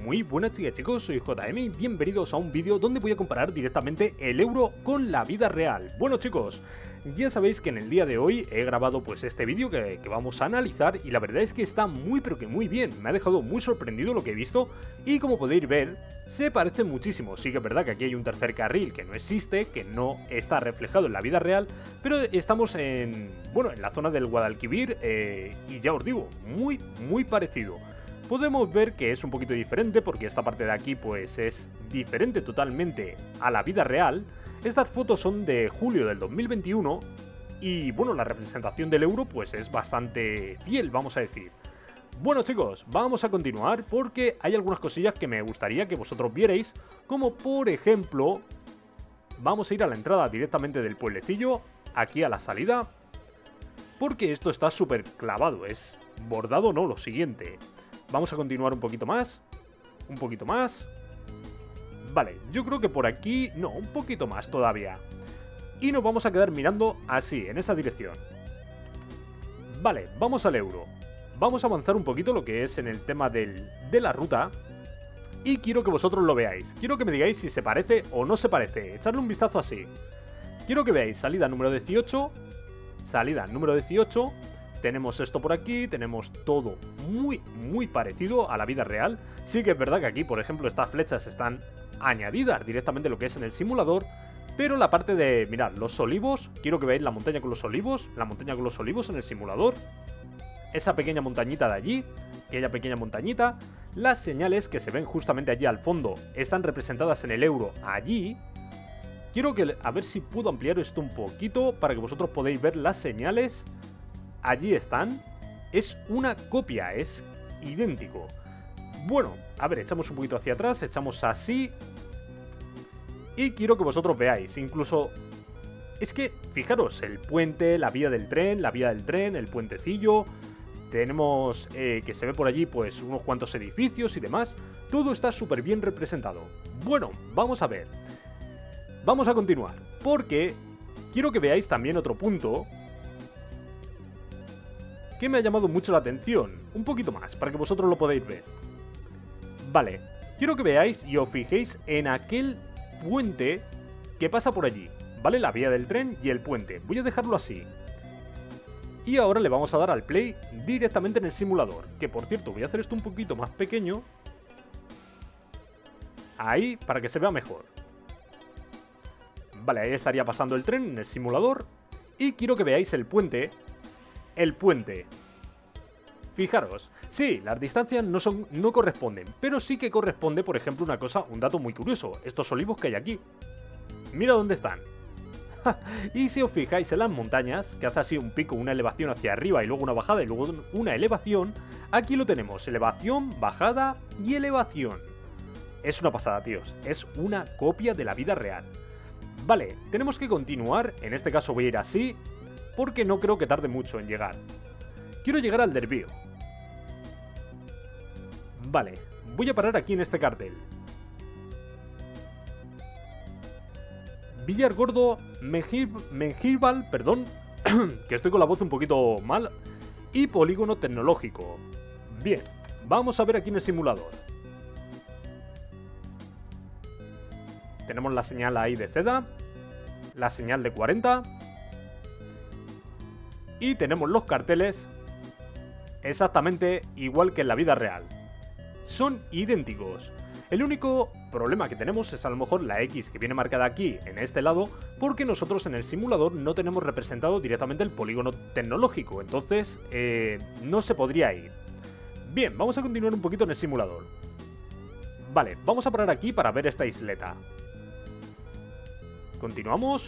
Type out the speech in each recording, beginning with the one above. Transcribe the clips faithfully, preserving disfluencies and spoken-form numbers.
Muy buenas chicas, chicos, soy J M y bienvenidos a un vídeo donde voy a comparar directamente el euro con la vida real. Bueno chicos, ya sabéis que en el día de hoy he grabado pues este vídeo que, que vamos a analizar y la verdad es que está muy pero que muy bien, me ha dejado muy sorprendido lo que he visto y como podéis ver, se parecen muchísimo. Sí que es verdad que aquí hay un tercer carril que no existe, que no está reflejado en la vida real, pero estamos en, bueno, en la zona del Guadalquivir eh, y ya os digo, muy muy parecido. Podemos ver que es un poquito diferente porque esta parte de aquí pues es diferente totalmente a la vida real. Estas fotos son de julio del dos mil veintiuno y bueno, la representación del euro pues es bastante fiel, vamos a decir. Bueno chicos, vamos a continuar porque hay algunas cosillas que me gustaría que vosotros vierais, como por ejemplo, vamos a ir a la entrada directamente del pueblecillo, aquí a la salida, porque esto está súper clavado, es bordado no, lo siguiente. Vamos a continuar un poquito más, un poquito más. Vale, yo creo que por aquí, no, un poquito más todavía. Y nos vamos a quedar mirando así, en esa dirección. Vale, vamos al euro. Vamos a avanzar un poquito lo que es en el tema del, de la ruta. Y quiero que vosotros lo veáis. Quiero que me digáis si se parece o no se parece. Echarle un vistazo así. Quiero que veáis salida número dieciocho. Salida número dieciocho. Tenemos esto por aquí, tenemos todo muy, muy parecido a la vida real. Sí que es verdad que aquí, por ejemplo, estas flechas están añadidas directamente a lo que es en el simulador. Pero la parte de, mirad, los olivos, quiero que veáis la montaña con los olivos, la montaña con los olivos en el simulador. Esa pequeña montañita de allí, aquella pequeña montañita. Las señales que se ven justamente allí al fondo están representadas en el euro allí. Quiero que, a ver si puedo ampliar esto un poquito para que vosotros podáis ver las señales. Allí están, es una copia, es idéntico. Bueno, a ver, echamos un poquito hacia atrás, echamos así. Y quiero que vosotros veáis, incluso, es que, fijaros, el puente, la vía del tren, la vía del tren, el puentecillo. Tenemos eh, que se ve por allí pues unos cuantos edificios y demás. Todo está súper bien representado. Bueno, vamos a ver. Vamos a continuar, porque quiero que veáis también otro punto que me ha llamado mucho la atención, un poquito más, para que vosotros lo podáis ver. Vale, quiero que veáis y os fijéis en aquel puente que pasa por allí, ¿vale? La vía del tren y el puente, voy a dejarlo así. Y ahora le vamos a dar al play directamente en el simulador, que por cierto, voy a hacer esto un poquito más pequeño. Ahí, para que se vea mejor. Vale, ahí estaría pasando el tren en el simulador. Y quiero que veáis el puente. El puente. Fijaros, sí, las distancias no, son, no corresponden, pero sí que corresponde, por ejemplo, una cosa, un dato muy curioso, estos olivos que hay aquí. Mira dónde están. Y si os fijáis en las montañas, que hace así un pico, una elevación hacia arriba y luego una bajada y luego una elevación, aquí lo tenemos, elevación, bajada y elevación. Es una pasada, tíos, es una copia de la vida real. Vale, tenemos que continuar, en este caso voy a ir así, porque no creo que tarde mucho en llegar. Quiero llegar al Derbío. Vale, voy a parar aquí en este cartel. Villargordo, Mengíbal, perdón, que estoy con la voz un poquito mal, y polígono tecnológico. Bien, vamos a ver aquí en el simulador. Tenemos la señal ahí de Ceda, la señal de cuarenta... Y tenemos los carteles exactamente igual que en la vida real. Son idénticos. El único problema que tenemos es a lo mejor la X que viene marcada aquí en este lado, porque nosotros en el simulador no tenemos representado directamente el polígono tecnológico, entonces eh, no se podría ir. Bien, vamos a continuar un poquito en el simulador. Vale, vamos a parar aquí para ver esta isleta. Continuamos.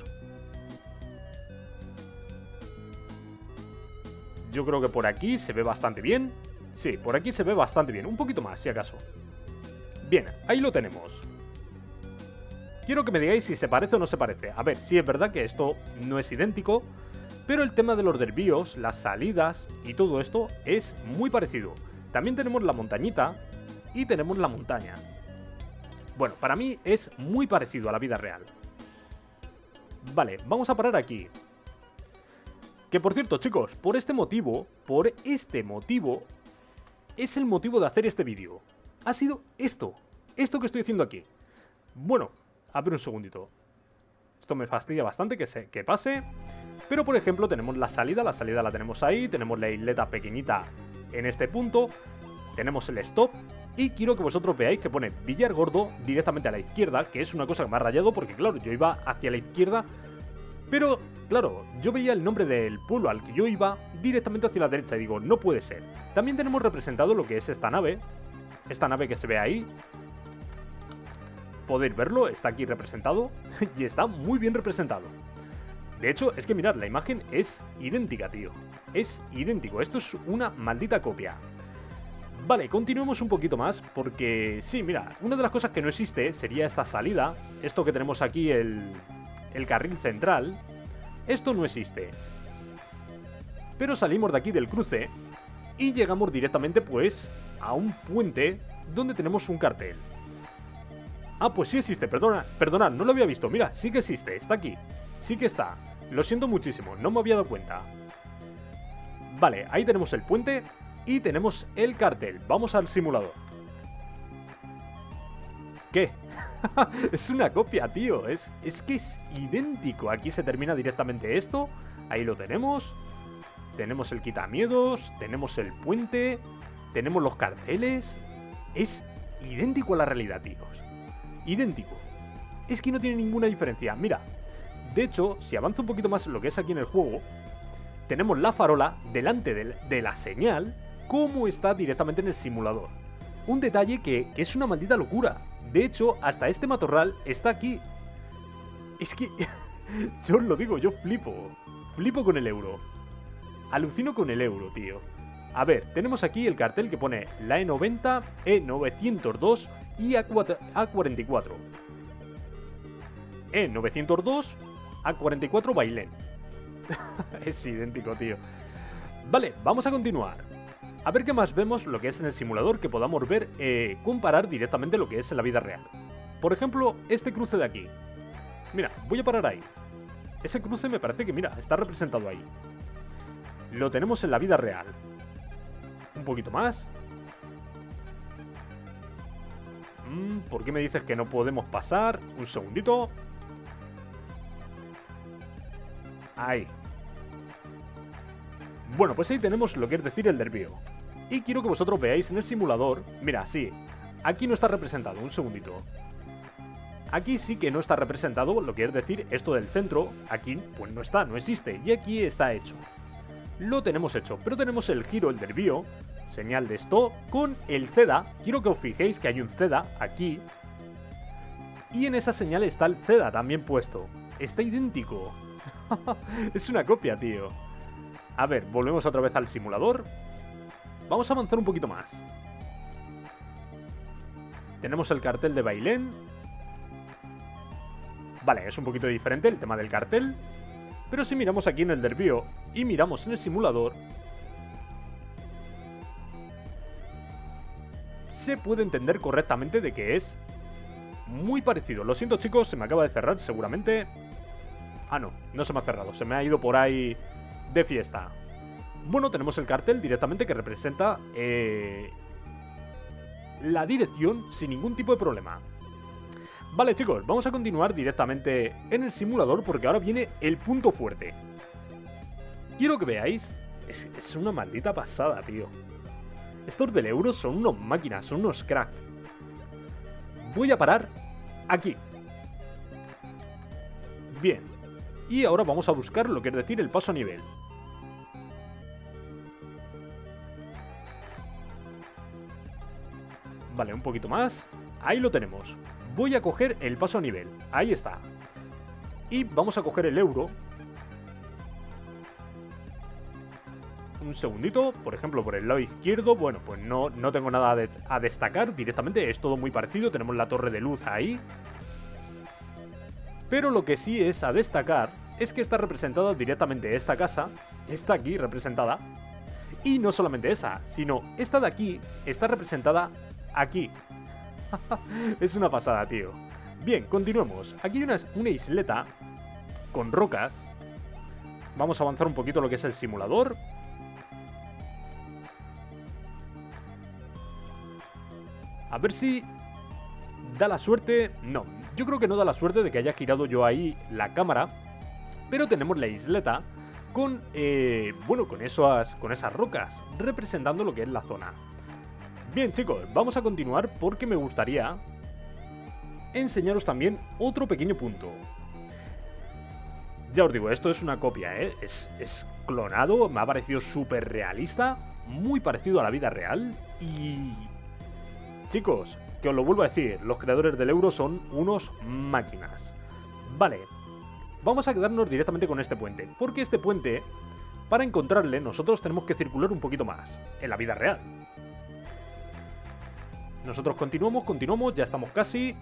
Yo creo que por aquí se ve bastante bien. Sí, por aquí se ve bastante bien. Un poquito más, si acaso. Bien, ahí lo tenemos. Quiero que me digáis si se parece o no se parece. A ver, sí es verdad que esto no es idéntico, pero el tema de los desvíos, las salidas y todo esto es muy parecido. También tenemos la montañita y tenemos la montaña. Bueno, para mí es muy parecido a la vida real. Vale, vamos a parar aquí. Que por cierto, chicos, por este motivo, por este motivo, es el motivo de hacer este vídeo. ha sido esto. Esto que estoy haciendo aquí. Bueno, a ver un segundito. Esto me fastidia bastante que, se, que pase. Pero por ejemplo tenemos la salida. La salida la tenemos ahí. Tenemos la isleta pequeñita en este punto. Tenemos el stop. Y quiero que vosotros veáis que pone Villar Gordo directamente a la izquierda. Que es una cosa que me ha rayado porque claro, yo iba hacia la izquierda. Pero claro, yo veía el nombre del pueblo al que yo iba directamente hacia la derecha. Y digo, no puede ser. También tenemos representado lo que es esta nave. Esta nave que se ve ahí. Podéis verlo, está aquí representado. Y está muy bien representado. De hecho, es que mirad, la imagen es idéntica, tío. Es idéntico, esto es una maldita copia. Vale, continuemos un poquito más, porque sí, mira, una de las cosas que no existe sería esta salida. Esto que tenemos aquí, el, el carril central. Esto no existe. Pero salimos de aquí del cruce y llegamos directamente, pues, a un puente donde tenemos un cartel. Ah, pues sí existe, perdona, perdonad, no lo había visto, mira, sí que existe, está aquí. Sí que está, lo siento muchísimo, no me había dado cuenta. Vale, ahí tenemos el puente y tenemos el cartel, vamos al simulador. ¿Qué? Es una copia, tío, es, es que es idéntico, aquí se termina directamente esto, ahí lo tenemos. Tenemos el quitamiedos, tenemos el puente, tenemos los carteles, es idéntico a la realidad, tíos. Idéntico. Es que no tiene ninguna diferencia. Mira, de hecho, si avanzo un poquito más lo que es aquí en el juego, tenemos la farola delante de, de la señal, como está directamente en el simulador. Un detalle que, que es una maldita locura. De hecho, hasta este matorral está aquí. Es que, yo os lo digo, yo flipo. Flipo con el euro. Alucino con el euro, tío. A ver, tenemos aquí el cartel que pone la E noventa, E novecientos dos y A cuarenta y cuatro. E novecientos dos, A cuarenta y cuatro Bailén. Es idéntico, tío. Vale, vamos a continuar. A ver qué más vemos lo que es en el simulador que podamos ver, eh, comparar directamente lo que es en la vida real. Por ejemplo, este cruce de aquí. Mira, voy a parar ahí. Ese cruce me parece que, mira, está representado ahí. Lo tenemos en la vida real. Un poquito más. Mm, ¿Por qué me dices que no podemos pasar? Un segundito. Ahí. Bueno, pues ahí tenemos lo que es decir el desvío. Y quiero que vosotros veáis en el simulador. Mira, sí. Aquí no está representado. Un segundito. Aquí sí que no está representado lo que es decir esto del centro. Aquí pues no está, no existe. Y aquí está hecho. Lo tenemos hecho, pero tenemos el giro, el desvío, señal de stop, con el C E D A. Quiero que os fijéis que hay un C E D A aquí. Y en esa señal está el C E D A también puesto. Está idéntico. Es una copia, tío. A ver, volvemos otra vez al simulador. Vamos a avanzar un poquito más. Tenemos el cartel de Bailén. Vale, es un poquito diferente el tema del cartel. Pero si miramos aquí en el desvío y miramos en el simulador, se puede entender correctamente de que es muy parecido. Lo siento, chicos, se me acaba de cerrar seguramente. Ah, no, no se me ha cerrado, se me ha ido por ahí de fiesta. Bueno, tenemos el cartel directamente que representa eh, la dirección sin ningún tipo de problema. Vale, chicos, vamos a continuar directamente en el simulador porque ahora viene el punto fuerte. Quiero que veáis, es, es una maldita pasada, tío. Estos del euro son unos máquinas, son unos crack. Voy a parar aquí. Bien. Y ahora vamos a buscar lo que es decir el paso a nivel. Vale, un poquito más. Ahí lo tenemos. Voy a coger el paso a nivel. Ahí está. Y vamos a coger el euro. Un segundito. Por ejemplo, por el lado izquierdo. Bueno, pues no, no tengo nada de, a destacar directamente. Es todo muy parecido. Tenemos la torre de luz ahí. Pero lo que sí es a destacar es que está representada directamente esta casa. Está aquí representada. Y no solamente esa, sino esta de aquí está representada aquí. Es una pasada, tío. Bien, continuemos. Aquí hay una, una isleta con rocas. Vamos a avanzar un poquito lo que es el simulador. A ver si da la suerte. No, yo creo que no da la suerte de que haya girado yo ahí la cámara. Pero tenemos la isleta con, eh, bueno, con esas, con esas rocas, representando lo que es la zona. Bien, chicos, vamos a continuar porque me gustaría enseñaros también otro pequeño punto. Ya os digo, esto es una copia, ¿eh? Es, es clonado, me ha parecido súper realista, muy parecido a la vida real y... Chicos, que os lo vuelvo a decir, los creadores del euro son unos máquinas. Vale, vamos a quedarnos directamente con este puente, porque este puente, para encontrarle, nosotros tenemos que circular un poquito más, en la vida real. Nosotros continuamos, continuamos, ya estamos casi...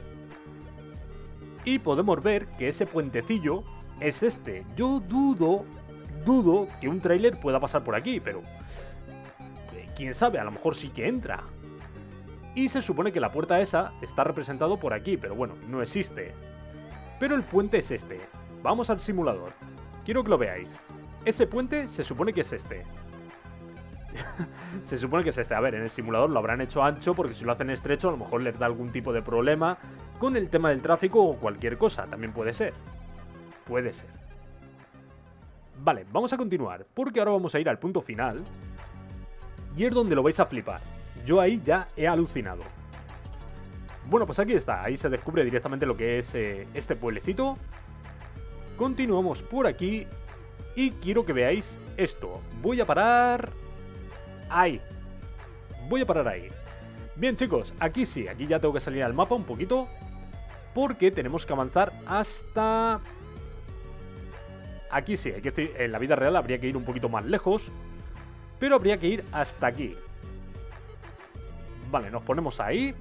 Y podemos ver que ese puentecillo es este. Yo dudo, dudo que un tráiler pueda pasar por aquí, pero... quién sabe, a lo mejor sí que entra. Y se supone que la puerta esa está representado por aquí, pero bueno, no existe. Pero el puente es este. Vamos al simulador. Quiero que lo veáis. Ese puente se supone que es este. Se supone que es este. A ver, en el simulador lo habrán hecho ancho, porque si lo hacen estrecho a lo mejor les da algún tipo de problema con el tema del tráfico o cualquier cosa. También puede ser. Puede ser. Vale, vamos a continuar, porque ahora vamos a ir al punto final. Y es donde lo vais a flipar. Yo ahí ya he alucinado. Bueno, pues aquí está. Ahí se descubre directamente lo que es eh, este pueblecito. Continuamos por aquí. Y quiero que veáis esto. Voy a parar... Ahí. Voy a parar ahí. Bien, chicos, aquí sí. Aquí ya tengo que salir al mapa un poquito, porque tenemos que avanzar hasta... Aquí sí, hay que decir, en la vida real habría que ir un poquito más lejos, pero habría que ir hasta aquí. Vale, nos ponemos ahí.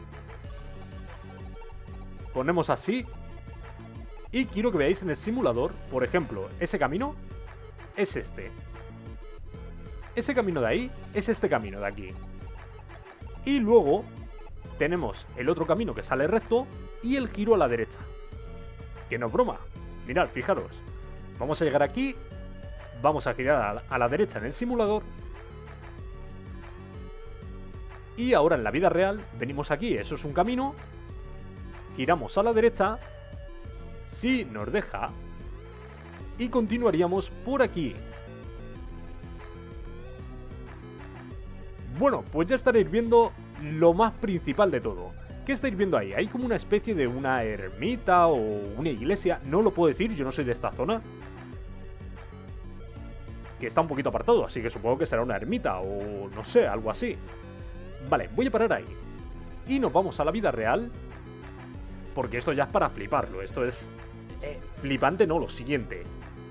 Ponemos así. Y quiero que veáis en el simulador, por ejemplo, ese camino es este. Ese camino de ahí es este camino de aquí. Y luego tenemos el otro camino que sale recto y el giro a la derecha. Que no es broma. Mirad, fijaros. Vamos a llegar aquí. Vamos a girar a la, a la derecha en el simulador. Y ahora en la vida real venimos aquí. Eso es un camino. Giramos a la derecha. Si nos deja. Y continuaríamos por aquí. Bueno, pues ya estaréis viendo lo más principal de todo. ¿Qué estáis viendo ahí? Hay como una especie de una ermita o una iglesia. No lo puedo decir, yo no soy de esta zona. Que está un poquito apartado, así que supongo que será una ermita o no sé, algo así. Vale, voy a parar ahí. Y nos vamos a la vida real. Porque esto ya es para fliparlo. Esto es... Eh, flipante no, lo siguiente.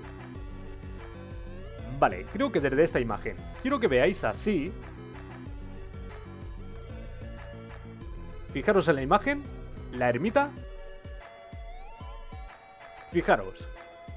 Vale, creo que desde esta imagen quiero que veáis así. Fijaros en la imagen, la ermita. Fijaros.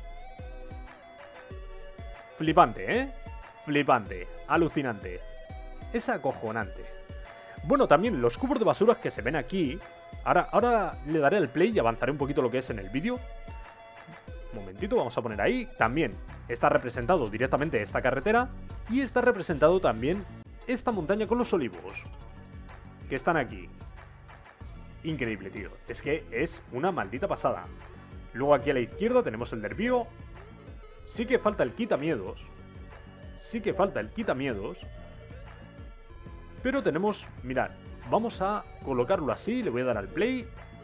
Flipante, ¿eh? Flipante, alucinante. Es acojonante. Bueno, también los cubos de basuras que se ven aquí. Ahora, ahora le daré al play y avanzaré un poquito lo que es en el vídeo. Un momentito, vamos a poner ahí. También está representado directamente esta carretera. Y está representado también esta montaña con los olivos que están aquí. Increíble, tío. Es que es una maldita pasada. Luego aquí a la izquierda tenemos el desvío. Sí que falta el quitamiedos. Sí que falta el quitamiedos. Pero tenemos... Mirad, vamos a colocarlo así. Le voy a dar al play.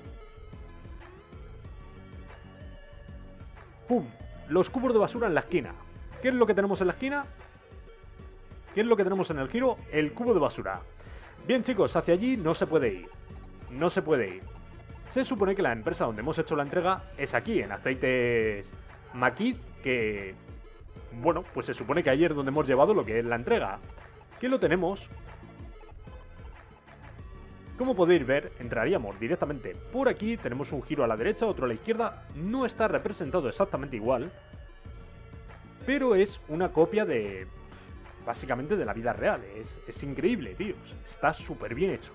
¡Pum! Los cubos de basura en la esquina. ¿Qué es lo que tenemos en la esquina? ¿Qué es lo que tenemos en el giro? El cubo de basura. Bien, chicos, hacia allí no se puede ir. No se puede ir. Se supone que la empresa donde hemos hecho la entrega es aquí, en Aceites Maquis, que... Bueno, pues se supone que ayer es donde hemos llevado lo que es la entrega. Que lo tenemos... Como podéis ver, entraríamos directamente por aquí. Tenemos un giro a la derecha, otro a la izquierda. No está representado exactamente igual, pero es una copia de... Básicamente de la vida real. Es, es increíble, tíos. Está súper bien hecho.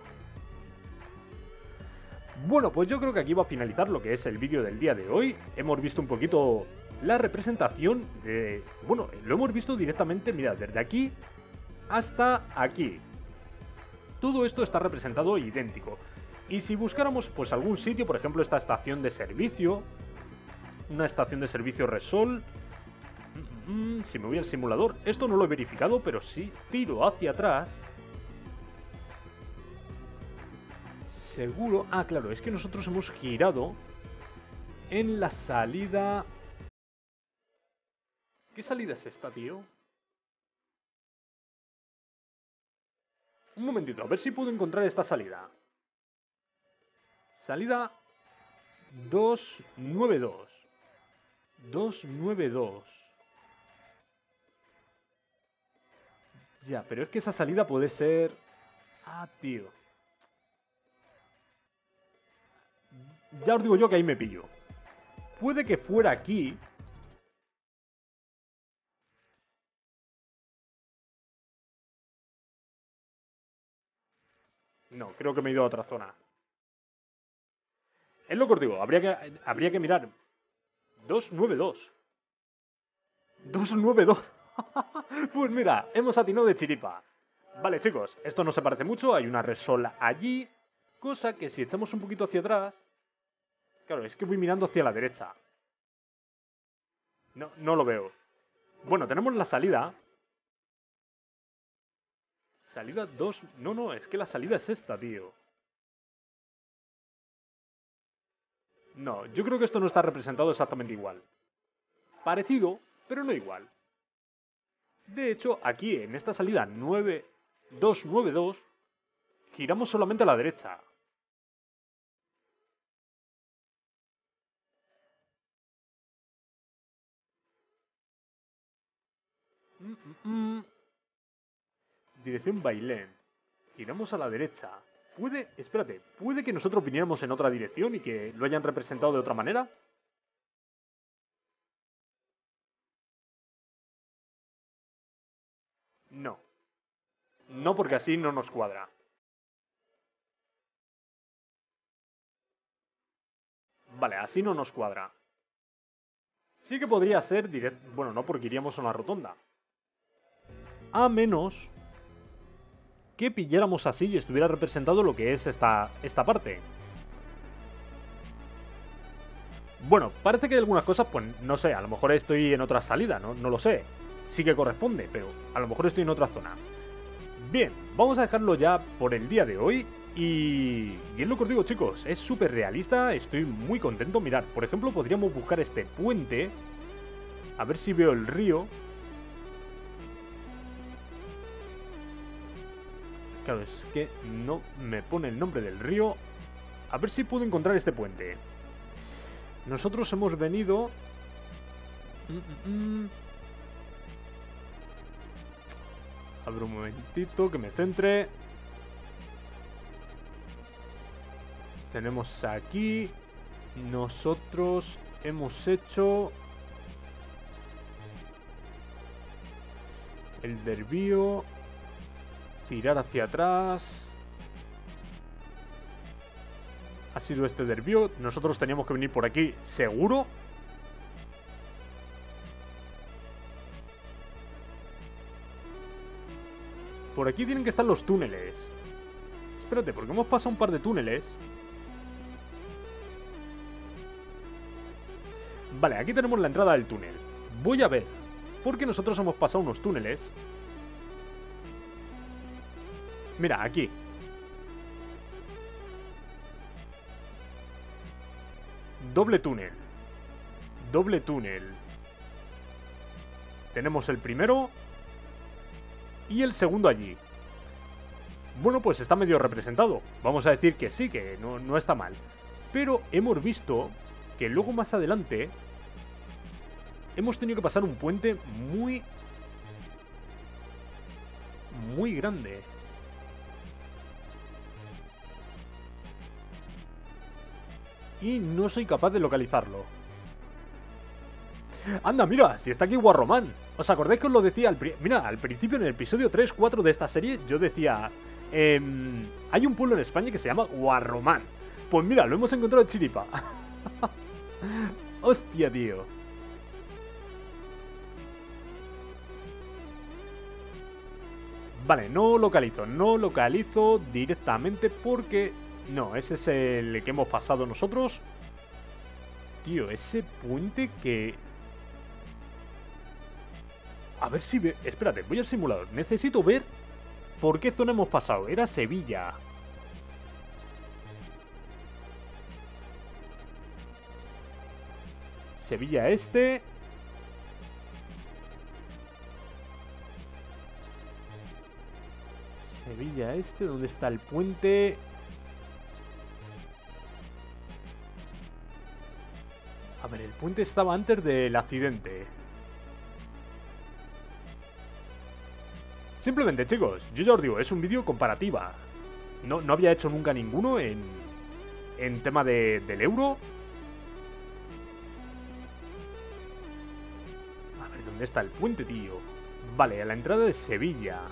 Bueno, pues yo creo que aquí va a finalizar lo que es el vídeo del día de hoy. Hemos visto un poquito la representación de... Bueno, lo hemos visto directamente, mirad, desde aquí hasta aquí. todo esto está representado idéntico. Y si buscáramos pues algún sitio, por ejemplo esta estación de servicio, una estación de servicio Resol, mm, mm, si me voy al simulador, esto no lo he verificado, pero si tiro hacia atrás, seguro, ah claro, es que nosotros hemos girado en la salida. ¿Qué salida es esta, tío? Un momentito, a ver si puedo encontrar esta salida. Salida doscientos noventa y dos. doscientos noventa y dos. Ya, pero es que esa salida puede ser... Ah, tío. Ya os digo yo que ahí me pillo. Puede que fuera aquí... No, creo que me he ido a otra zona. Es lo que os digo, habría que, habría que mirar. doscientos noventa y dos. doscientos noventa y dos. Pues mira, hemos atinado de chiripa. Vale, chicos, esto no se parece mucho. Hay una Resol allí. Cosa que si echamos un poquito hacia atrás... Claro, es que voy mirando hacia la derecha. No, no lo veo. Bueno, tenemos la salida... Salida dos... No, no, es que la salida es esta, tío. No, yo creo que esto no está representado exactamente igual. Parecido, pero no igual. De hecho, aquí, en esta salida nueve dos nueve dos, giramos solamente a la derecha. Mm, mm, mm. Dirección Bailén. Giramos a la derecha. Puede, espérate, ¿puede que nosotros viniéramos en otra dirección y que lo hayan representado de otra manera? No. No, porque así no nos cuadra. Vale, así no nos cuadra. Sí que podría ser directo... Bueno, no, porque iríamos a una rotonda. A menos... que pilláramos así y estuviera representado lo que es esta, esta parte. Bueno, parece que hay algunas cosas, pues no sé, a lo mejor estoy en otra salida, no, no lo sé. Sí que corresponde, pero a lo mejor estoy en otra zona. Bien, vamos a dejarlo ya por el día de hoy. Y, y es lo que os digo, chicos, es súper realista, estoy muy contento. Mirad, por ejemplo, podríamos buscar este puente. A ver si veo el río. Claro, es que no me pone el nombre del río. A ver si puedo encontrar este puente. Nosotros hemos venido... Mm, mm, mm. A ver un momentito, que me centre. Tenemos aquí... Nosotros hemos hecho... El desvío... Tirar hacia atrás. Ha sido este desvío. Nosotros teníamos que venir por aquí, seguro. Por aquí tienen que estar los túneles. Espérate, porque hemos pasado un par de túneles. Vale, aquí tenemos la entrada del túnel. Voy a ver, porque nosotros hemos pasado unos túneles. Mira, aquí. Doble túnel. Doble túnel. Tenemos el primero y el segundo allí. Bueno, pues está medio representado. Vamos a decir que sí, que no, no está mal. Pero hemos visto que luego más adelante hemos tenido que pasar un puente muy... muy grande. Y no soy capaz de localizarlo. Anda, mira, si está aquí Guarromán. ¿Os acordáis que os lo decía al pri Mira, al principio en el episodio tres cuatro de esta serie yo decía... Eh, hay un pueblo en España que se llama Guarromán. Pues mira, lo hemos encontrado en chiripa. Hostia, tío. Vale, no localizo, no localizo directamente porque... No, ese es el que hemos pasado nosotros. Tío, ese puente que... A ver si ve... Espérate, voy al simulador. Necesito ver por qué zona hemos pasado. Era Sevilla. Sevilla Este. Sevilla Este, ¿dónde está el puente? A ver, el puente estaba antes del accidente. Simplemente, chicos, yo ya os digo, es un vídeo comparativa. No, no había hecho nunca ninguno en, en tema de, del euro. A ver, ¿dónde está el puente, tío? Vale, a la entrada de Sevilla.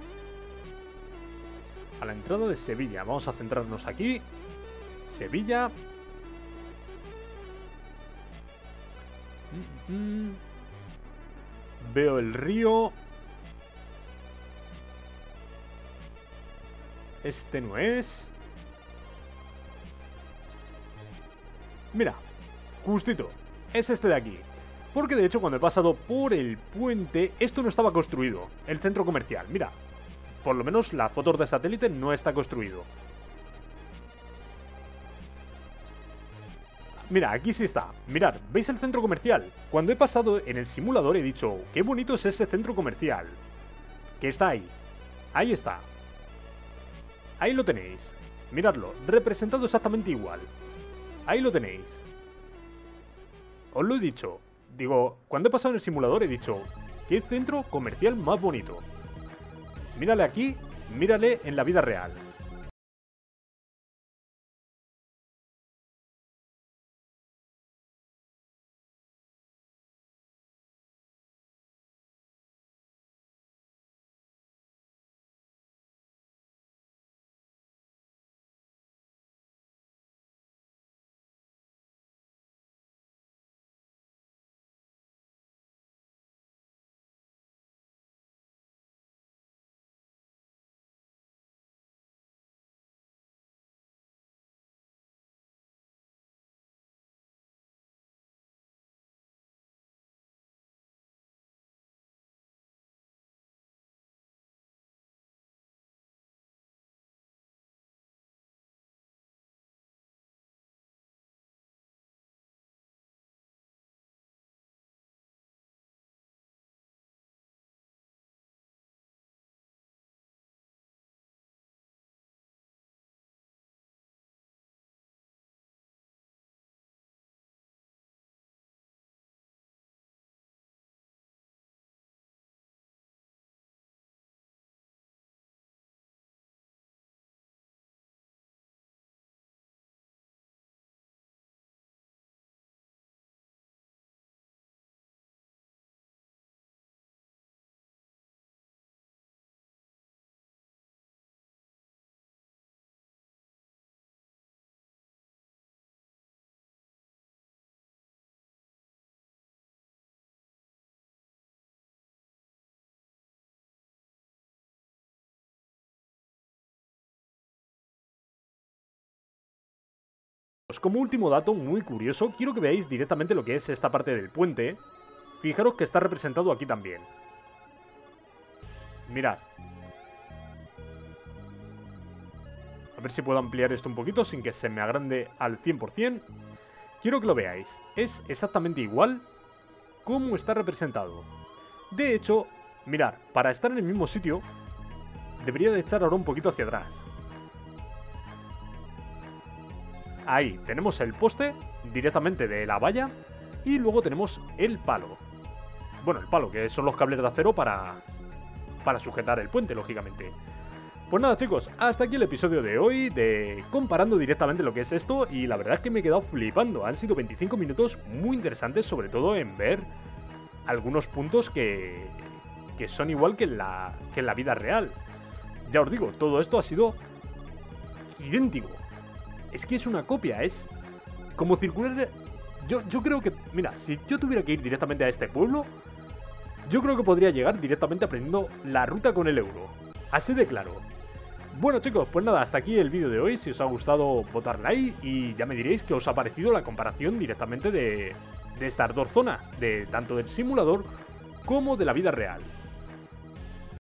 A la entrada de Sevilla. Vamos a centrarnos aquí. Sevilla. Mm, mm. Veo el río. Este no es. Mira, justito. Es este de aquí. Porque de hecho cuando he pasado por el puente, esto no estaba construido. El centro comercial, mira. Por lo menos la foto de satélite no está construido. Mira, aquí sí está. Mirad, ¿veis el centro comercial? Cuando he pasado en el simulador he dicho, qué bonito es ese centro comercial. Que está ahí. Ahí está. Ahí lo tenéis. Miradlo, representado exactamente igual. Ahí lo tenéis. Os lo he dicho. Digo, cuando he pasado en el simulador he dicho, qué centro comercial más bonito. Mírale aquí, mírale en la vida real. Pues como último dato muy curioso, quiero que veáis directamente lo que es esta parte del puente. Fijaros que está representado aquí también. Mirad. A ver si puedo ampliar esto un poquito sin que se me agrande al cien por cien. Quiero que lo veáis. Es exactamente igual como está representado. De hecho, mirad, para estar en el mismo sitio, debería de echar ahora un poquito hacia atrás. Ahí tenemos el poste directamente de la valla y luego tenemos el palo. Bueno, el palo, que son los cables de acero para, para sujetar el puente, lógicamente. Pues nada, chicos, hasta aquí el episodio de hoy de comparando directamente lo que es esto y la verdad es que me he quedado flipando. Han sido veinticinco minutos muy interesantes, sobre todo en ver algunos puntos que, que son igual que en, la, que en la vida real. Ya os digo, todo esto ha sido idéntico. Es que es una copia, es como circular... Yo, yo creo que... Mira, si yo tuviera que ir directamente a este pueblo, yo creo que podría llegar directamente aprendiendo la ruta con el euro. Así de claro. Bueno chicos, pues nada, hasta aquí el vídeo de hoy. Si os ha gustado, votar like y ya me diréis qué os ha parecido la comparación directamente de, de estas dos zonas, de tanto del simulador como de la vida real.